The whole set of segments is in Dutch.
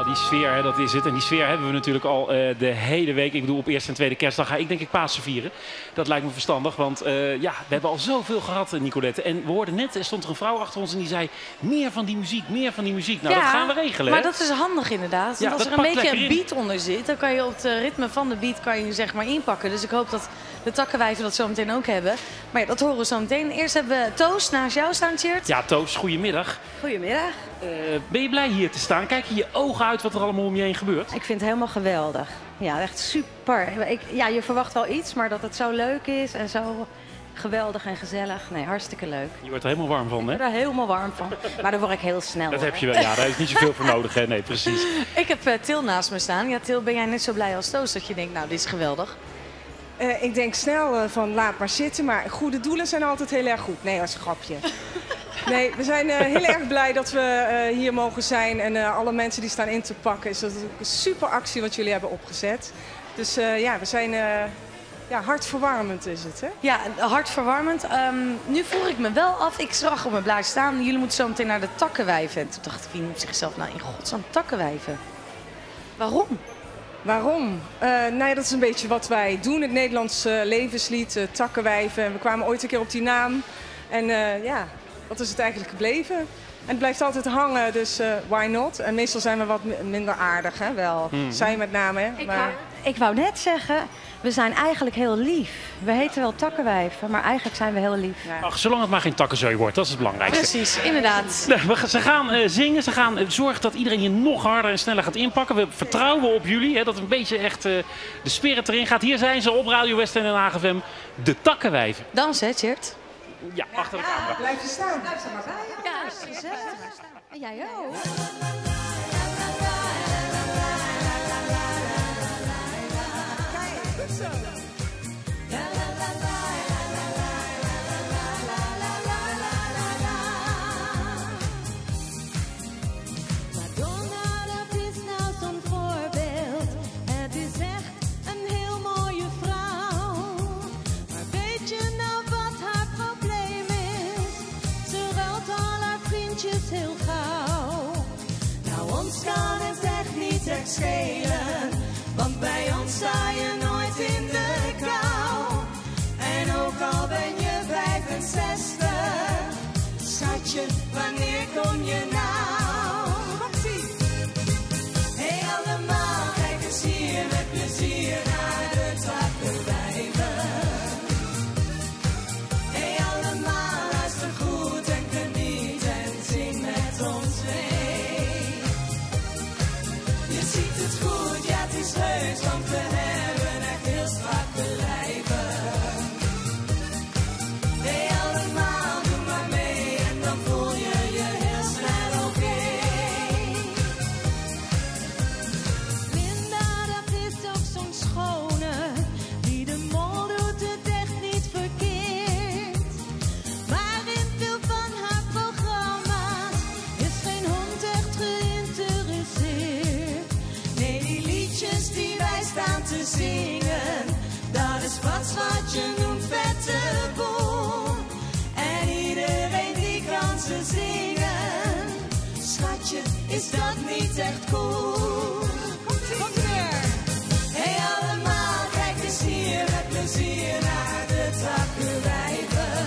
die sfeer, hè, dat is het. En die sfeer hebben we natuurlijk al de hele week. Ik bedoel, op eerste en tweede kerstdag ga ik denk ik Pasen vieren. Dat lijkt me verstandig, want ja, we hebben al zoveel gehad, Nicolette. En we hoorden net, er stond er een vrouw achter ons en die zei... meer van die muziek, meer van die muziek. Nou, ja, dat gaan we regelen, maar hè? dat is handig inderdaad. Ja, want als er een beetje een beat onder zit, dan kan je op het ritme van de beat kan je zeg maar inpakken. Dus ik hoop dat de takkenwijven dat zo meteen ook hebben. Maar ja, dat horen we zo meteen. Eerst hebben we Toos naast jou staan, Tjeerd. Ja, Toos, goedemiddag. Goedemiddag. Ben je blij hier te staan? Kijk je ogen uit wat er allemaal om je heen gebeurt? Ik vind het helemaal geweldig. Ja, echt super. Ja, je verwacht wel iets, maar dat het zo leuk is en zo geweldig en gezellig. Nee, hartstikke leuk. Je wordt er helemaal warm van, hè? Ik word er helemaal warm van. Maar daar word ik heel snel. Dat heb je wel. Ja, daar is niet zoveel voor nodig, hè? Nee, precies. Ik heb Til naast me staan. Ja, Til, ben jij net zo blij als Toos dat je denkt, nou, dit is geweldig? Ik denk snel van laat maar zitten, maar goede doelen zijn altijd heel erg goed. Nee, dat is een grapje. Nee, we zijn heel erg blij dat we hier mogen zijn en alle mensen die staan in te pakken. Is dat een super actie wat jullie hebben opgezet. Dus ja, we zijn ja, hartverwarmend is het, hè? Ja, hartverwarmend. Nu vroeg ik me wel af, ik zag op mijn blaad staan, jullie moeten zo meteen naar de takkenwijven. En toen dacht ik, wie noemt zichzelf nou in godsnaam takkenwijven? Waarom? Waarom? Nou ja, dat is een beetje wat wij doen, het Nederlands levenslied, takkenwijven. We kwamen ooit een keer op die naam en ja, dat is het eigenlijk gebleven. En het blijft altijd hangen, dus why not? En meestal zijn we wat minder aardig, hè? Wel, zij met name, hè? Maar... Ik wou net zeggen, we zijn eigenlijk heel lief. We heten wel takkenwijven, maar eigenlijk zijn we heel lief. Ja. Ach, zolang het maar geen takkenzooi wordt, dat is het belangrijkste. Precies, inderdaad. Ze gaan zingen, ze gaan zorgen dat iedereen hier nog harder en sneller gaat inpakken. We vertrouwen op jullie, hè, dat een beetje echt de spirit erin gaat. Hier zijn ze op Radio West en Den Haag FM, de takkenwijven. Dans, hè, Tjeerd? Ja, achter de camera. Blijf je staan. Blijf er maar bij. Ja, gezellig. En jij ook. Goed zo. Madonna, dat is nou zo'n voorbeeld. Het is echt een heel mooie vrouw. Maar weet je nou wat haar probleem is? Ze ruilt al haar vriendjes heel gauw. Nou, ons kan het echt niet echt schelen. Want bij ons sta je nooit in de kou. En ook al ben je 65, schatje, wanneer kom je nou? Komt-ie! Hey allemaal, kijk eens hier met plezier naar de takkenwijven. Hey allemaal, luister goed en geniet en zing met ons mee. Je ziet het goed, ja het is heus, want we hebben echt heel strakke lijven. Hey allemaal, doe maar mee en dan voel je je heel snel oké. Linda, dat is ook zo'n schone, die de mol doet het echt niet verkeerd. Maar in veel van haar programma's is geen hond echt geïnteresseerd. Nee, die liedjes die wij staan te zingen, dat is pas wat je noemt vette boel. En iedereen die kan ze zingen, schatje, is dat niet echt cool? Komt weer! Hey allemaal, kijk eens hier met plezier naar de takkenwijven.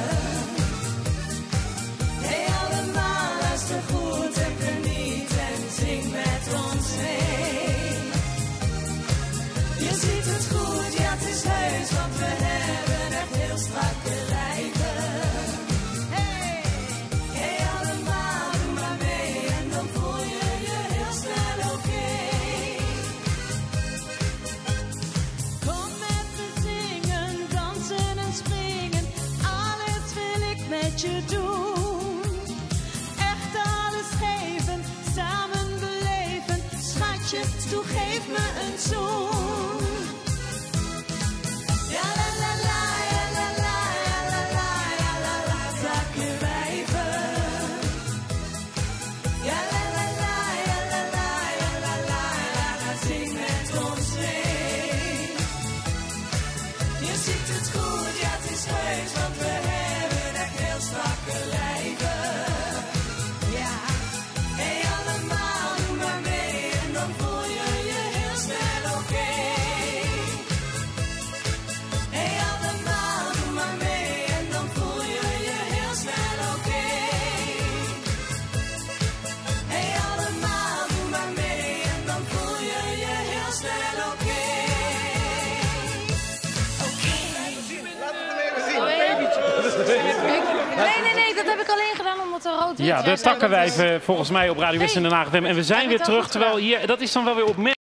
Hey allemaal, luister goed en geniet en zing met ons mee. Je ziet het goed, ja het is heus, want we hebben echt heel strakke lijven. Hey, hey allemaal, doe maar mee en dan voel je je heel snel oké. Kom met me zingen, dansen en springen, alles wil ik met je doen. Echt alles geven, samen beleven, schatje, toe geef me een zoen. Ja la la la, ja la la, ja la la, ja la la, takkenwijven. Ja la la la, ja la la, ja la la, ja la, zing met ons mee. Je ziet het goed, ja het is heus, want we hebben echt heel strakke lijven. Ja, hey allemaal, doe maar mee en dan Ja, de takkenwijven volgens mij op Radio West in Den Haag. En we zijn weer terug, terwijl hier, dat is dan wel weer opmerkelijk.